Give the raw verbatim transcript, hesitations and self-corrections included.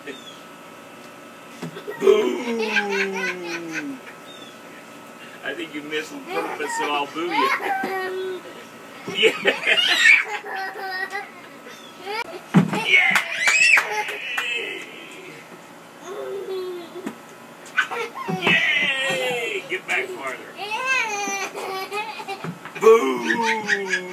Boo! I think you missed on purpose, so I'll boo you. Yeah! Yeah! Yay! Get back farther. Boo!